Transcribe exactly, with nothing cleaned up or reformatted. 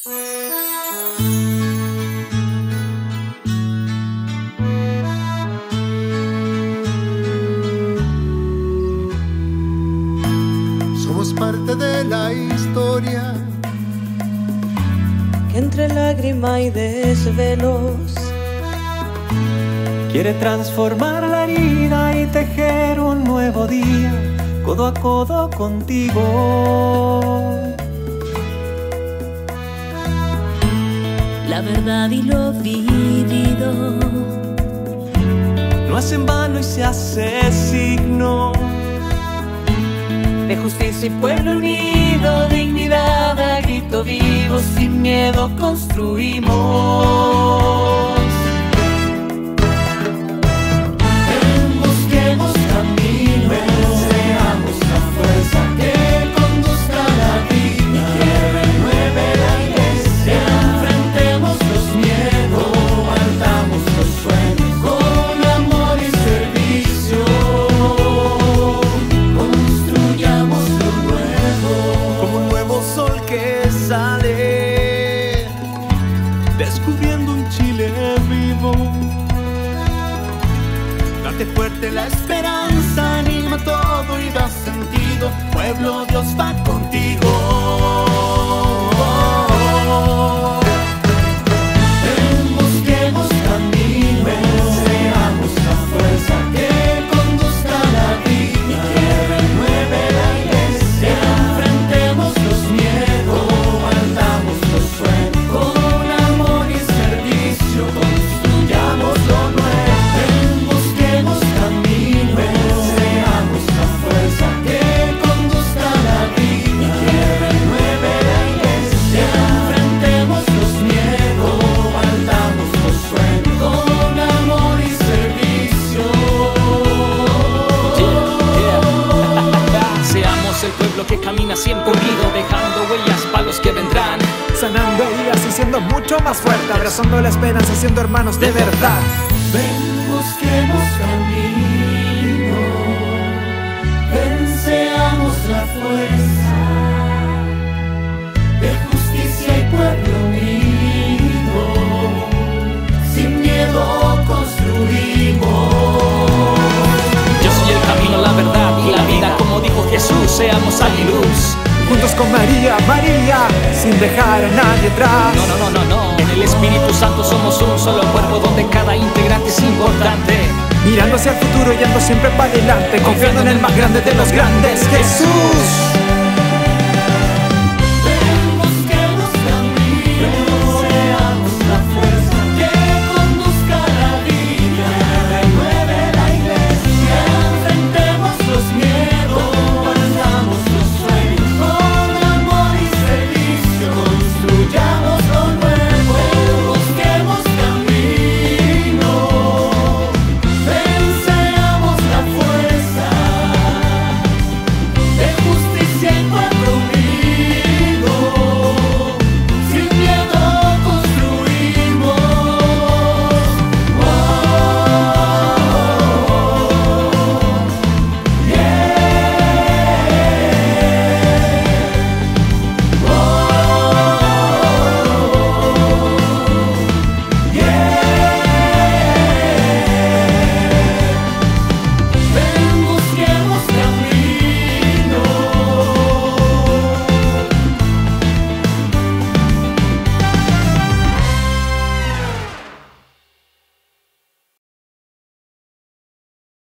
Somos parte de la historia que entre lágrima y desvelos quiere transformar la herida y tejer un nuevo día, codo a codo contigo. La verdad y lo vivido No es en vano y se hace signo de justicia y pueblo unido, dignidad a grito vivo, sin miedo construimos. Busquemos caminos, seamos la fuerza que conduzca la vida, que renueve la iglesia. Enfrentemos los miedos, altamos los sueños con amor y servicio. Construyamos lo nuevo, como un nuevo sol que sale, descubriendo un Chile vivo. Date fuerte la esperanza, anima todo y da sentido. Pueblo, Dios va contigo. busquemos caminos, seamos la fuerza que conduzca la vida, que renueve la iglesia. Enfrentemos los miedos, altamos los sueños con amor y servicio. Construyamos lo nuevo, busquemos caminos, seamos la fuerza que conduzca la vida, que renueve la iglesia. Enfrentemos los miedos, altamos los sueños con amor y servicio. Seamos el pueblo que camina siempre unido, dejando huellas para los que vendrán. Sanando heridas y siendo mucho más fuerte, abrazando la esperanza, siendo hermanos de verdad. Ven, busquemos camino, ven, seamos la fuerza de justicia y pueblo unido, sin miedo construimos. Yo soy el camino, la verdad y la vida, como dijo Jesús, seamos sal y luz. Juntos con María, María, sin dejar a nadie atrás. No, no, no, no, no. En el Espíritu Santo somos un solo cuerpo donde cada integrante es importante. Mirando hacia el futuro, yendo siempre para adelante, confiando en el más grande de los grandes, Jesús.